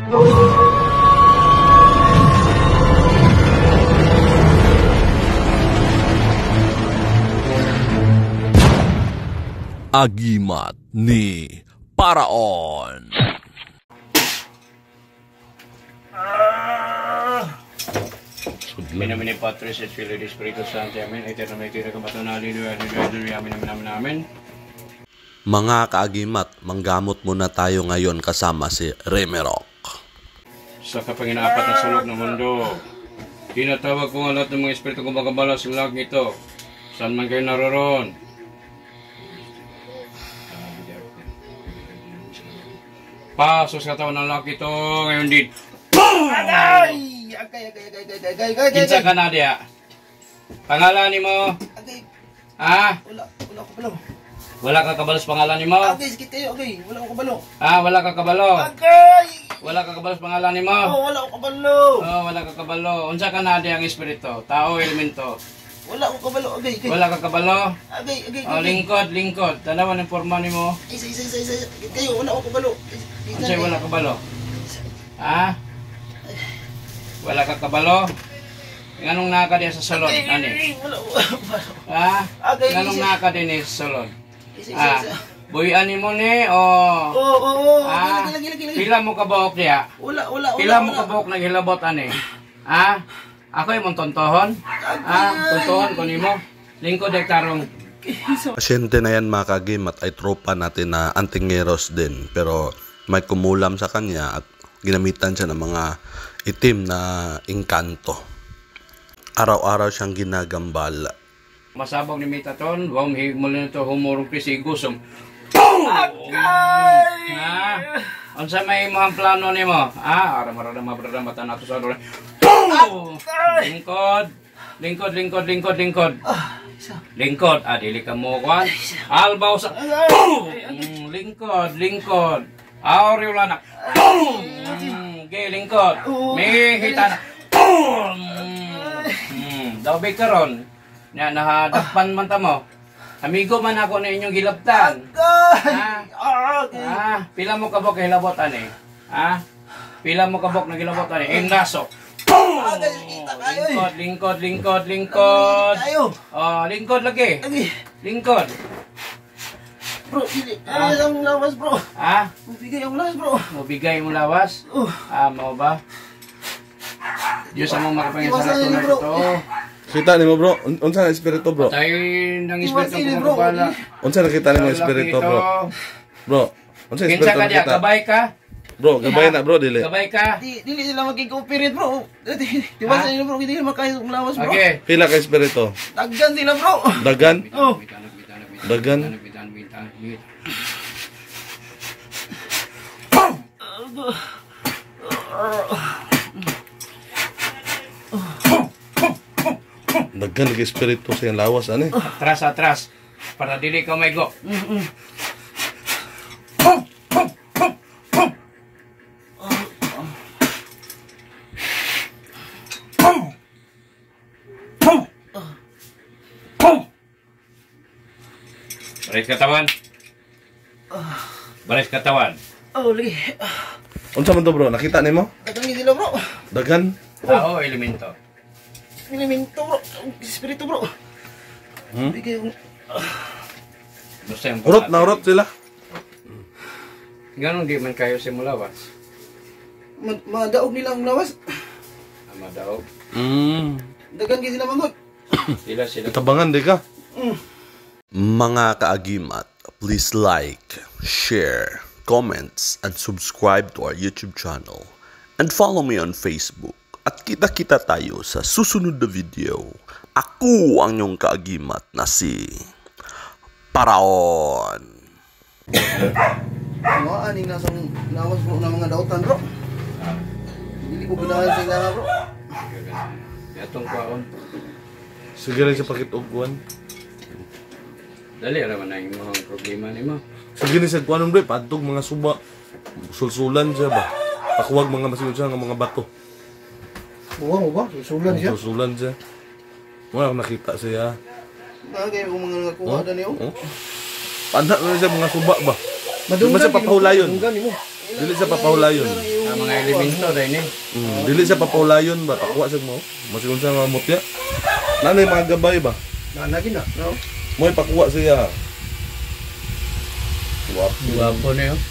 Agimat ni Paraon. Minamini Patris et Filii et Spiritus Sancti. Amen. Eternamente nagkapatunali namin. Mga kaagimat, manggamot muna tayo ngayon kasama si Remerok. Sa kapanginapat na sulok ng mundo, tinatawag ko ang lahat ng mga espiritu kong magabala sa langit ito. Saan man kayo naroon? Pasos katawan ng laki ito ngayon din. Agay! Kinsa ka na diya? Pangalan ni mo? Agay! Ah? Wala ko kabalo. Wala ka kabalo sa pangalan ni mo? Agay, sakit kayo, agay. Wala ko kabalo. Ah, wala ka kabalo? Agay! Wala ka kabalo sa pangalan ni mo? Oh, wala ko kabalo. Oh, wala ka kabalo. Unsa ka na diya ang espiritu? Tao, elemento? Wala ko kabalo, agay. Wala ka kabalo? Agay. Oh, lingkod. Tanawan ang forma ni mo. Isa. Kayo, wala ko kabalo. Unsay wala ka kabalo? Ah? Wala ka kabalo? Nganong naka diya sa salon? Ani? Wala ko kabalo. Ah? Agay, Nganong isa. naka din sa salon? Isa. Buyan ni mo ni o Oo. ah, Gila. pila mo kabuok diya? Wala. Pila mo kabuok naghilabot ani? Ah? Ako imong tontohon? Ah, tontohon ko nimo. Lingkod ay tarong. Pasyente na yan mga kaagimat ay tropa natin na antingeros din. Pero may kumulam sa kanya at ginamitan siya ng mga itim na engkanto. Araw-araw siyang ginagambala. Masabog ni Mitaton, wam higmol nito humurong pisigusong. Agay! Ah, unsa may imong plano nimo? Ah, ara-ara mabradamatan nato sa dole. Lingkod. Lingkod, dili ka mo kwan. Albaw sa. Lingkod. Aureo na. Gay lingkod. May hitan. Daw karon. Na nahadakpan man ta mo. Amigo man ako na inyong gilabtan. Pila mo kabok hilabot ani? Pila mo kabok na gilabot ani? Indaso. Lingkod. Oh, lingkod lagi. Lingkod. Bro, ang lawas, bro. Mabigay ang lawas, bro. Mabigay mo lawas? Mo ba? Diyos among makapangin sa lahat na ito. Kita nimo bro, unsa na espiritu bro? Tayo ng espiritu ko makapala. Unsa nakita nimo espiritu bro? Bro, unsa espiritu Kinsa ka diya? nakita? Kabay ka? Bro, gabay na bro dili. Kabay ka? Dili sila magkikooperate, bro. Di ba sa inyo, bro? Hindi makaya ang lawas, bro. Okay. Pila ka espiritu? Daggan sila, bro. Dagan? Oh. Dagan? Dagan lagi espiritu sa iyang lawas ani. Atras. Para dili ka may go. Baris katawan. Oh, lagi. Unsa man to bro? Nakita nimo? Daggan sila, bro. Dagan? Tao, elemento. Elemento, bro. Espiritu, bro. Bigay yung... Urot sila. Ganun di man kayo simulawas. Madaog nila ang lawas. Madaog. Daggan sila, mangot. Sila. Tabangan di ka. Mga kaagimat, please like, share, comments, and subscribe to our YouTube channel. And follow me on Facebook. At kita-kita tayo sa susunod na video. Ako ang inyong kaagimat na si Paraon. Mga aning nasang lawas, bro, ng mga dautan, bro. Hindi ko ganahan sa ilaha, bro. Atong kwaon. Sige rin sa pakitugwan. Dali raman na yung mga problema ni mo. Sige rin sa kuwanon bro, padtog mga suba. Sulsulan siya ba? Pakuwag mga masinod siya ng mga bato. Buwang mo ba? Susulan siya. Sulsulan siya. Wala akong nakita siya. Bagay kung mga nakuha na niyo. Paanda na siya mga suba ba? Di ba siya papahulayon? Dili siya papahulayon. mga elemento dahil ni. Dili sa papaulayon ba? Pakuha sa mo. Masikon sa mga mutya. Nanay mga gabay ba? Nanagin na, no? Mo'y pakuha siya. Guwapo na yun.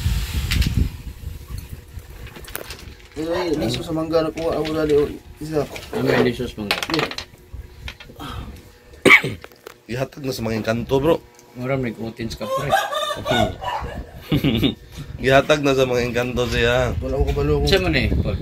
Liso sa mangga na kuha ako dali. Isa. Ano yung lisos mga? Ihatag na sa mga kanto bro. Maram nag-utins ka pre. Ihatag na sa mga engkanto siya. Wala ko kabalo ko. Sa mo na eh, Paul.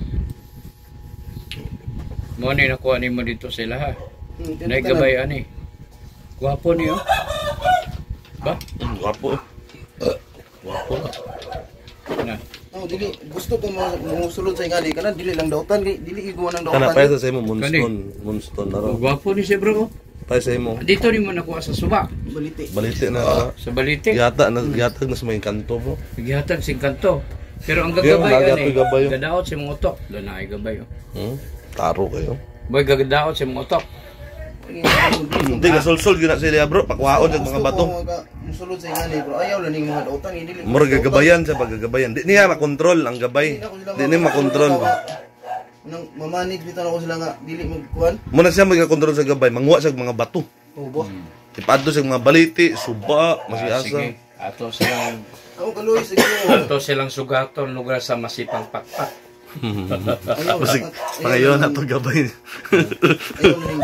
Mo na nakuha ni mo dito sila ha. Naigabay ani. Guwapo niyo. Ba? Wapo. Guwapo na. Na. Oh, dili gusto ko musulod sa ingali kana dili lang dautan kay dili ko nang Kana dautan. pa sa imo Moonstone na ro. Guwapo ni si bro. Pa sa imo. Dito rin mo nakuha sa suba. Baliti. Balite na. Sa balite. Ihatag na sa mga kanto bro. Naghihatag sing kanto. Pero ang Kaya gagabay magato ani. gabay, oh. Gadaot si mga utok. Doon na ay gabay. Taro kayo. Boy gagadaot si mga utok. Hindi ka sulsul gyud na sila bro. Pakwaon sa mga bato. Musulod sa ingali bro. Ayaw lang ning mga dautan dili. Mura gagabayan sa paggagabayan. Di niya makontrol ang gabay. Di niya makontrol ba. Nang mamanid bitaw ako sila nga dili magkuan. Muna siya magakontrol sa gabay. Mangwa sa mga bato. Oh, bo. Ipadto sa mga baliti, suba, masiasa. Sige. Ato silang Ako kaloy sige. ato silang sugaton lugar sa masipang pakpak. Ayaw. Pangayon na to gabay. Ayaw na ning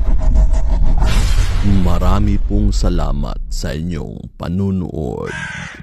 Marami pong salamat sa inyong panunood.